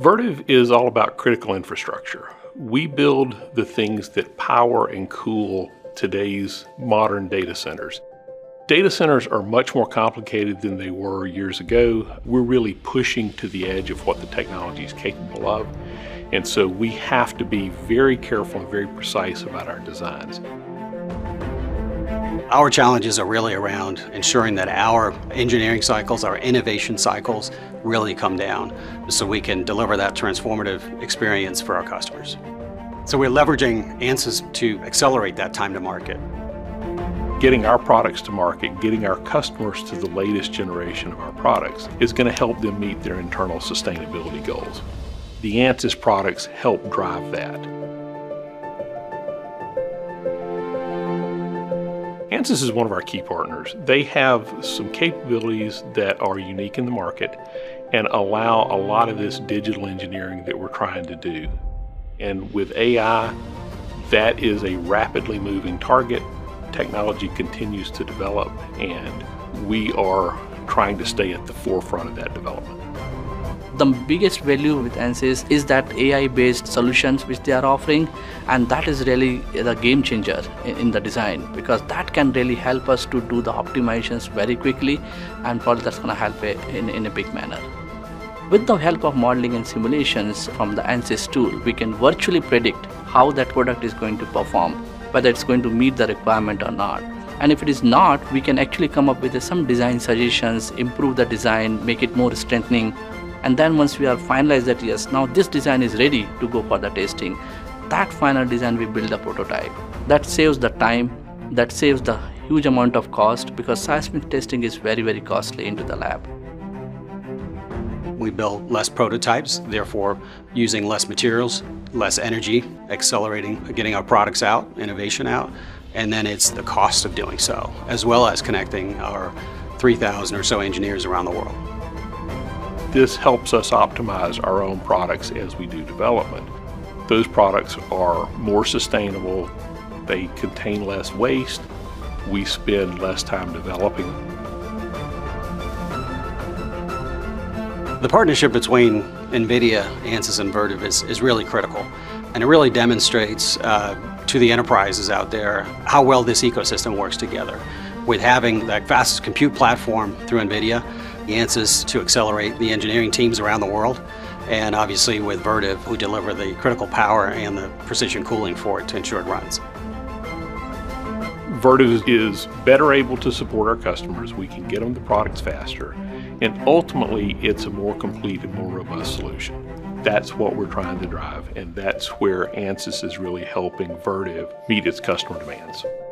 Vertiv is all about critical infrastructure. We build the things that power and cool today's modern data centers. Data centers are much more complicated than they were years ago. We're really pushing to the edge of what the technology is capable of. And so we have to be very careful and very precise about our designs. Our challenges are really around ensuring that our engineering cycles, our innovation cycles, really come down so we can deliver that transformative experience for our customers. So we're leveraging Ansys to accelerate that time to market. Getting our products to market, getting our customers to the latest generation of our products is going to help them meet their internal sustainability goals. The Ansys products help drive that. Ansys is one of our key partners. They have some capabilities that are unique in the market and allow a lot of this digital engineering that we're trying to do. And with AI, that is a rapidly moving target. Technology continues to develop, and we are trying to stay at the forefront of that development. The biggest value with Ansys is that AI-based solutions which they are offering, and that is really the game changer in the design, because that can really help us to do the optimizations very quickly, and probably that's going to help in a big manner. With the help of modeling and simulations from the Ansys tool, we can virtually predict how that product is going to perform, whether it's going to meet the requirement or not. And if it is not, we can actually come up with some design suggestions, improve the design, make it more strengthening. And then once we are finalized that yes, now this design is ready to go for the testing, that final design we build the prototype. That saves the time, that saves the huge amount of cost, because seismic testing is very, very costly into the lab. We build less prototypes, therefore using less materials, less energy, accelerating, getting our products out, innovation out, and then it's the cost of doing so, as well as connecting our 3,000 or so engineers around the world. This helps us optimize our own products as we do development. Those products are more sustainable, they contain less waste, we spend less time developing. The partnership between NVIDIA, Ansys, and Vertiv is really critical, and it really demonstrates to the enterprises out there how well this ecosystem works together. With having that fastest compute platform through NVIDIA, Ansys to accelerate the engineering teams around the world, and obviously with Vertiv, who deliver the critical power and the precision cooling for it to ensure it runs. Vertiv is better able to support our customers. We can get them the products faster, and ultimately it's a more complete and more robust solution. That's what we're trying to drive, and that's where Ansys is really helping Vertiv meet its customer demands.